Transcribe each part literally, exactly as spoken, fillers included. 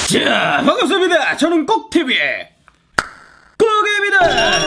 자, 반갑습니다. 저는 꼭티비의 꼭입니다.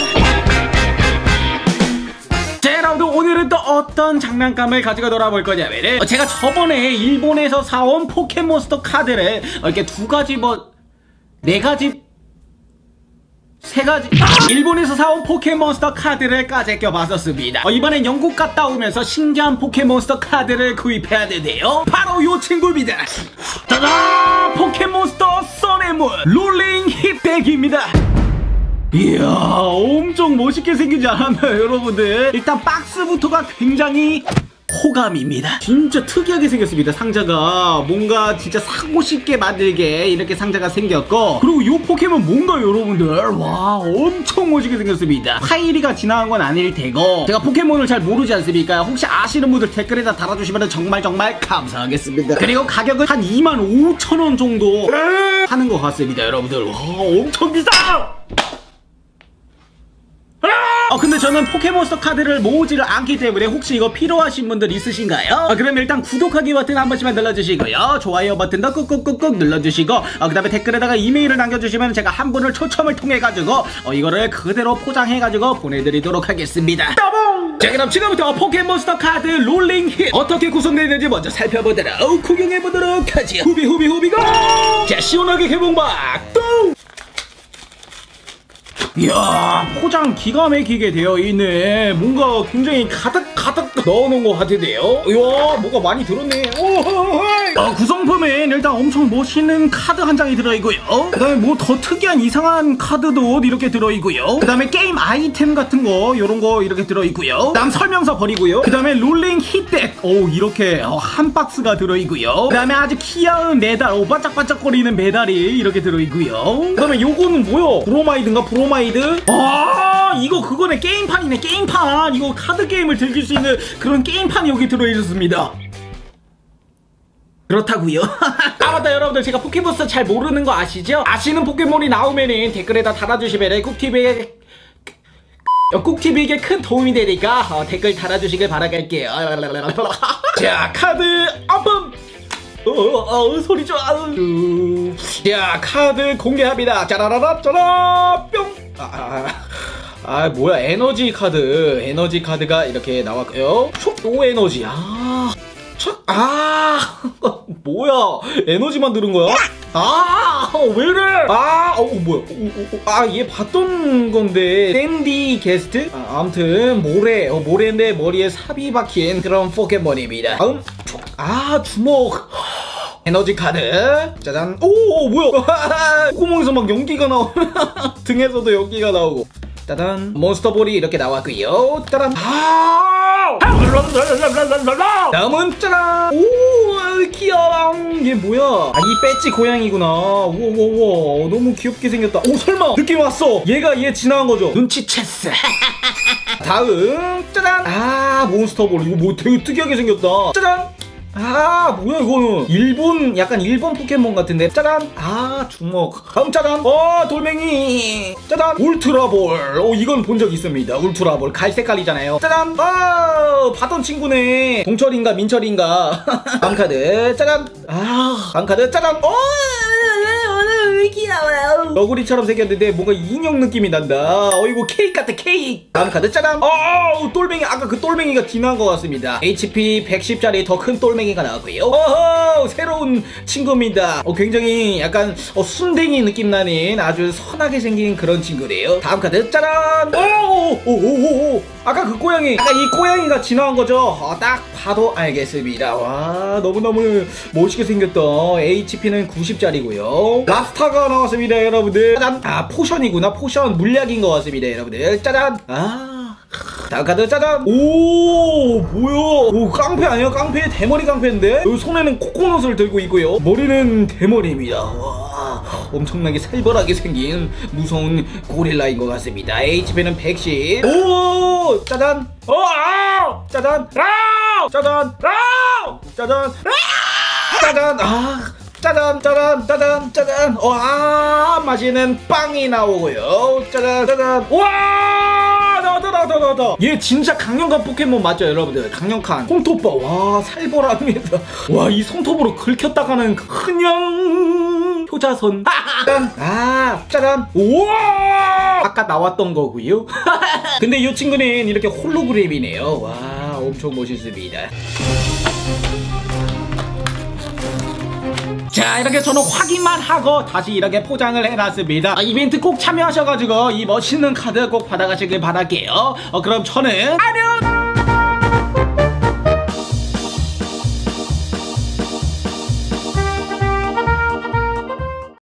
자, 여러분들 오늘은 또 어떤 장난감을 가지고 놀아볼 거냐면은 어, 제가 저번에 일본에서 사온 포켓몬스터 카드를 어, 이렇게 두 가지 뭐 네 가지 세 가지 아! 일본에서 사온 포켓몬스터 카드를 까제껴 봤었습니다. 어, 이번엔 영국 갔다 오면서 신기한 포켓몬스터 카드를 구입해야 되는데요. 바로 요 친구입니다. 짜잔! 포켓몬스터 선의문 롤링 힙백입니다. 이야, 엄청 멋있게 생기지 않았나요, 여러분들? 일단 박스부터가 굉장히 호감입니다. 진짜 특이하게 생겼습니다. 상자가 뭔가 진짜 사고 싶게 만들게 이렇게 상자가 생겼고, 그리고 이 포켓몬 뭔가요, 여러분들? 와, 엄청 멋있게 생겼습니다. 파이리가 지나간 건 아닐 테고, 제가 포켓몬을 잘 모르지 않습니까? 혹시 아시는 분들 댓글에다 달아주시면 정말 정말 감사하겠습니다. 그리고 가격은 한 이만 오천 원 정도 하는 것 같습니다, 여러분들. 와, 엄청 비싸! 어, 근데 저는 포켓몬스터 카드를 모으지를 않기 때문에 혹시 이거 필요하신 분들 있으신가요? 어, 그럼 일단 구독하기 버튼 한 번씩만 눌러주시고요, 좋아요 버튼도 꾹꾹꾹꾹 눌러주시고, 어, 그 다음에 댓글에다가 이메일을 남겨주시면 제가 한 분을 초청을 통해가지고 어, 이거를 그대로 포장해가지고 보내드리도록 하겠습니다. 따봉! 자, 그럼 지금부터 포켓몬스터 카드 롤링 힙 어떻게 구성되는지 먼저 살펴보도록 구경해보도록 하지. 후비 후비 후비고! 자, 시원하게 개봉박 똥! 이야, 포장 기가 막히게 되어 있네. 뭔가 굉장히 가득 가득 넣어놓은 것 같은데요. 이야, 뭐가 많이 들었네. 어, 구성품엔 일단 엄청 멋있는 카드 한 장이 들어있고요. 그 다음에 뭐 더 특이한 이상한 카드도 이렇게 들어있고요. 그 다음에 게임 아이템 같은 거 요런 거 이렇게 들어있고요. 그 다음 설명서 버리고요. 그 다음에 롤링 힙백, 오, 이렇게 어, 한 박스가 들어있고요. 그 다음에 아주 귀여운 메달, 오, 반짝반짝거리는 메달이 이렇게 들어있고요. 그 다음에 요거는 뭐요? 브로마이드인가? 브로마이드? 아, 이거 그거네. 게임판이네. 게임판. 이거 카드 게임을 즐길 수 있는 그런 게임판이 여기 들어있었습니다. 그렇다고요. 아, 맞다, 여러분들, 제가 포켓몬스터 잘 모르는 거 아시죠? 아시는 포켓몬이 나오면은 댓글에다 달아주시면 꾹티비에 꾹티비에게 큰 도움이 되니까 어, 댓글 달아주시길 바라갈게요. 자, 카드 오픈! 어, 어, 어, 소리 좋아. 자, 카드 공개합니다. 짜라라라 짜라 뿅. 아, 아, 아, 뭐야, 에너지 카드. 에너지 카드가 이렇게 나왔고요. 초 에너지. 아, 초, 아, 뭐야, 에너지만 들은 거야? 아, 왜 이래? 아, 어, 뭐야? 어, 어, 아, 얘 봤던 건데. 샌디 게스트? 아, 아무튼 모래, 어, 모래인데 머리에 삽이 박힌 그런 포켓몬입니다. 다음, 아, 주먹. 에너지 카드. 짜잔. 오, 뭐야? 구멍에서 막 연기가 나오고 등에서도 연기가 나오고. 짜잔. 몬스터볼이 이렇게 나왔고요. 짜란. 아! 다음은 짜란. 오, 귀여워. 얘 뭐야? 아, 이 배지 고양이구나. 우와우와, 너무 귀엽게 생겼다. 오, 설마 느낌 왔어. 얘가 얘 지나간 거죠? 눈치챘어. 다음 짜잔. 아, 몬스터볼. 이거 뭐 되게 특이하게 생겼다. 짜잔. 아, 뭐야 이거는? 일본, 약간 일본 포켓몬 같은데. 짜잔. 아, 주먹. 다음 짜잔. 어, 돌멩이. 짜잔. 울트라볼. 오, 이건 본 적 있습니다. 울트라볼. 갈색깔이잖아요. 짜잔. 아, 봤던 친구네. 동철인가 민철인가. 다음 카드. 짜잔. 아, 다음 카드. 짜잔. 어, 귀여워요. 너구리처럼 생겼는데 뭔가 인형 느낌이 난다. 어이구, 케이크 같아, 케이크. 다음 카드. 짜잔. 어, 똘맹이. 아까 그 똘맹이가 지난 것 같습니다. 에이치피 백십짜리 더 큰 똘맹이가 나왔고요. 어허, 새로운 친구입니다. 어, 굉장히 약간 어, 순댕이 느낌 나는 아주 선하게 생긴 그런 친구래요. 다음 카드. 짜란. 오오오오오. 아까 그 고양이, 아까 이 고양이가 지나간 거죠? 어, 딱 봐도 알겠습니다. 와, 너무너무 멋있게 생겼다. 에이치피는 구십짜리고요 랍스타가 나왔습니다, 여러분들. 짜잔. 아, 포션이구나. 포션 물약인 것 같습니다, 여러분들. 짜잔. 아, 다음 카드. 짜잔. 오, 뭐야? 오, 깡패 아니야? 깡패? 대머리 깡패인데? 여기 손에는 코코넛을 들고 있고요. 머리는 대머리입니다. 와, 엄청나게 살벌하게 생긴 무서운 고릴라인 것 같습니다. 에이치피는 백십. 오, 짜잔. 어, 아, 짜잔. 아, 짜잔. 아, 짜잔. 아, 짜잔. 아, 짜잔 짜잔 짜잔 짜잔. 와, 맛있는 빵이 나오고요. 짜잔 짜잔. 와, 나왔다 나왔다 나왔다. 얘 진짜 강력한 포켓몬 맞죠, 여러분들? 강력한 손톱바. 와, 살벌합니다. 와, 이 손톱으로 긁혔다가는 그냥 효자손. 짠. 아, 짜잔. 우와! 아까 나왔던 거고요. 근데 이 친구는 이렇게 홀로그램이네요. 와, 엄청 멋있습니다. 자, 이렇게 저는 확인만 하고 다시 이렇게 포장을 해놨습니다. 아, 이벤트 꼭 참여하셔가지고 이 멋있는 카드 꼭 받아가시길 바랄게요. 어, 그럼 저는 안녕!